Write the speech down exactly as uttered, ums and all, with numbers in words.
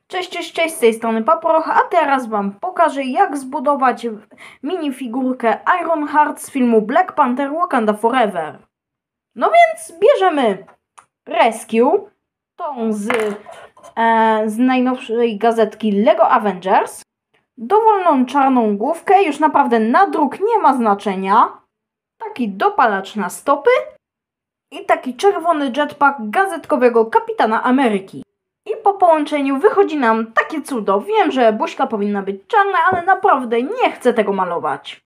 Cześć, cześć, cześć, z tej strony Paproch, a teraz wam pokażę, jak zbudować minifigurkę Ironheart z filmu Black Panther Wakanda Forever. No więc bierzemy Rescue, tą z, e, z najnowszej gazetki Lego Avengers, dowolną czarną główkę, już naprawdę nadruk nie ma znaczenia, taki dopalacz na stopy i taki czerwony jetpack gazetkowego Kapitana Ameryki. I po połączeniu wychodzi nam takie cudo. Wiem, że buźka powinna być czarna, ale naprawdę nie chcę tego malować.